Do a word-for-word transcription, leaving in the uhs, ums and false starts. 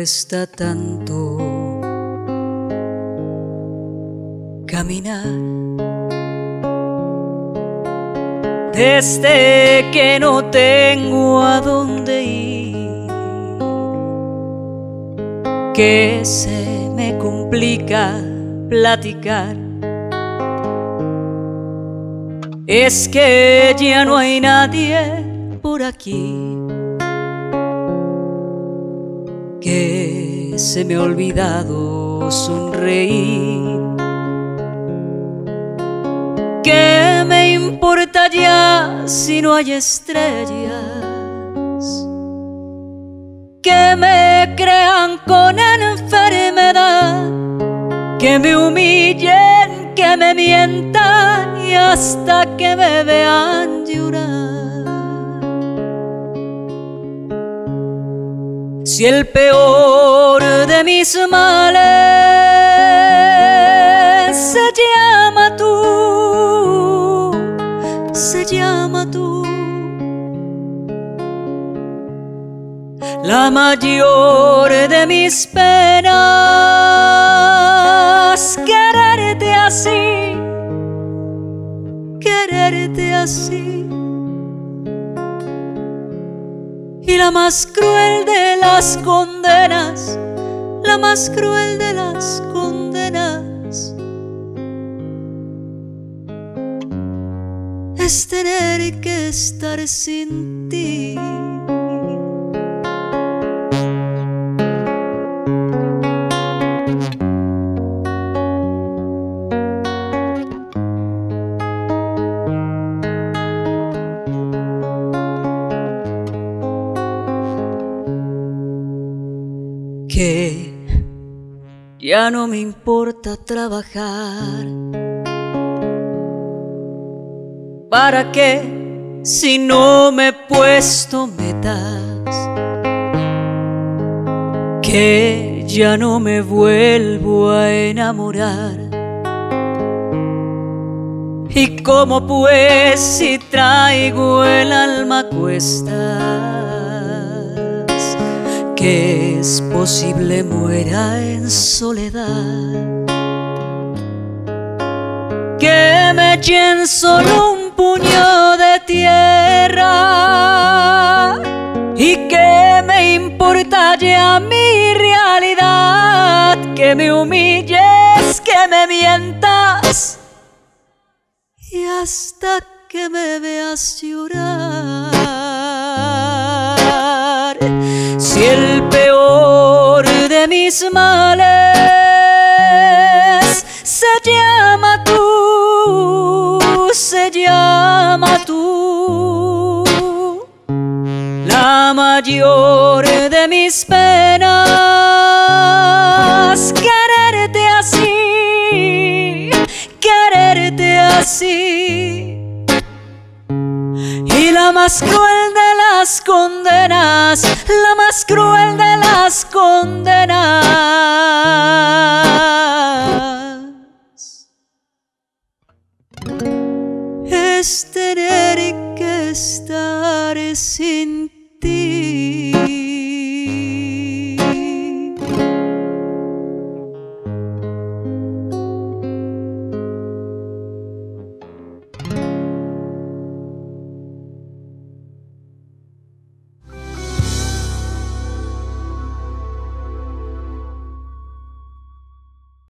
cuesta tanto caminar. Desde que no tengo a dónde ir, que se me complica platicar. Es que ya no hay nadie por aquí, que se me ha olvidado sonreír. ¿Qué me importa ya si no hay estrellas que me crean con enfermedad, que me humillen, que me mientan y hasta que me vean llorar? Si el peor de mis males se llama tú, se llama tú, la mayor de mis penas, quererte así, quererte así. Y la más cruel de las condenas, la más cruel de las condenas, es tener que estar sin ti. Que ya no me importa trabajar. ¿Para qué si no me he puesto metas? Que ya no me vuelvo a enamorar. ¿Y cómo pues si traigo el alma a cuestas? Que es posible muera en soledad, que me echen solo un puño de tierra y que me importa ya mi realidad, que me humilles, que me mientas y hasta que me veas llorar. Si el peor de mis males se llama tú, se llama tú, la mayor de mis penas, quererte así, quererte así. Y la más cruel de las condenas, la más cruel de las condenas, es tener que estar sin